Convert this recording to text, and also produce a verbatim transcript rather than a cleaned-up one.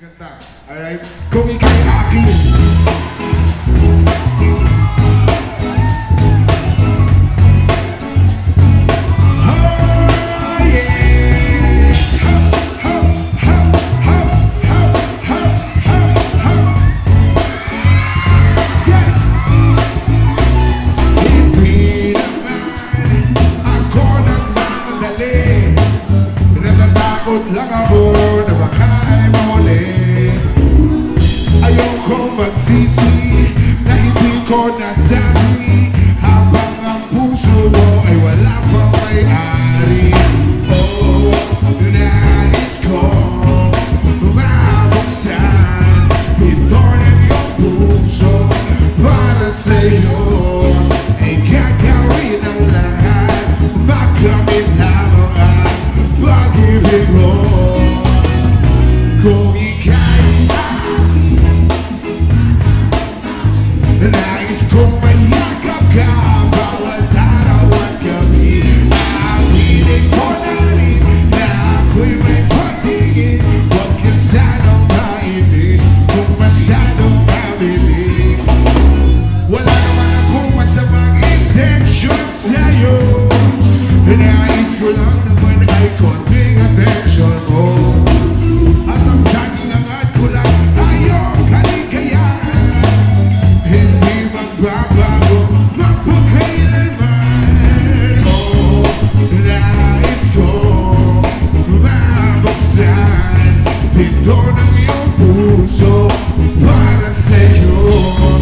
Kanta. Alright? Kung ika'y akin. Lang ako na baka ay muli. Ayoko magsisi na hindi ko nasabi habang ang puso mo ay wala pang may-ari. Oh, nais ko mabuksan ito ng iyong puso para sa'yo ay gagawin ang lahat makamit na mga pag-ibig mo. Kung ika'y akin, nais kong mayakap ka bawat araw at gabi. Awinig ko na rin na ako'y may pagtingin. Huwag ka sanang mainit kung masyadong mabilis. Wala naman akong masamang intention sa'yo. Nais ko lang naman ay konting attention mo. At ang tanging angat ko lang ayong kaligayahan. Hindi magbabago magpakailanman. Oh, nais ko mabuksan pinto ng iyong puso para sa'yo.